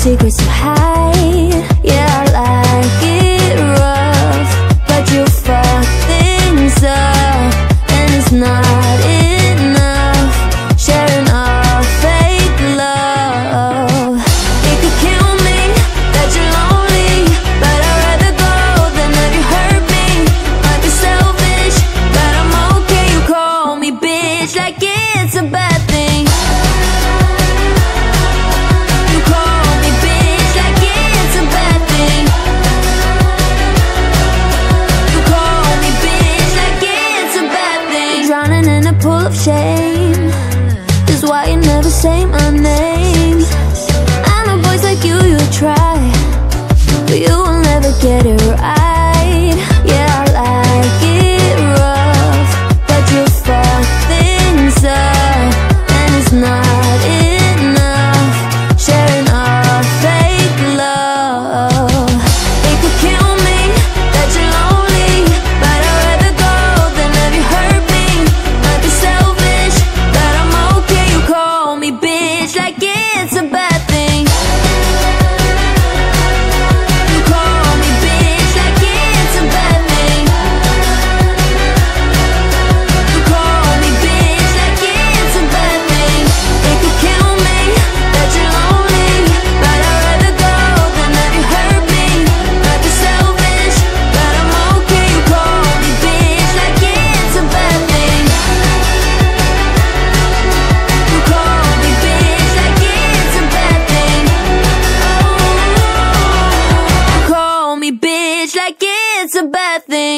secrets to hide. Yeah, I like it rough, but you fuck things up, and it's not enough sharing our fake love. It could kill me that you're lonely, but I'd rather go than have you hurt me. Might be selfish, but I'm okay. You call me bitch like it's a bad thing. You call me bitch like it's a bad thing. You call me bitch like it's a bad thing. Drowning in a pool of shame is why you never say my name. I know boys like you try, but you will never get it right. Yeah, I like it rough, but you fuck things up, and it's not enough sharing our fake love. It could kill me that you're lonely, but I'd rather go than have you hurt me. Might be selfish, but I'm okay. You call me bitch like it's a bad thing. You call me bitch like it's a bad thing. You call me bitch like it's a bad thing. It could kill me that you're lonely, but I'd rather go than have you hurt me. Might be selfish, but I'm okay. You call me bitch like it's a bad thing. You call me bitch like it's a bad thing. You call me bitch like it's a bad thing.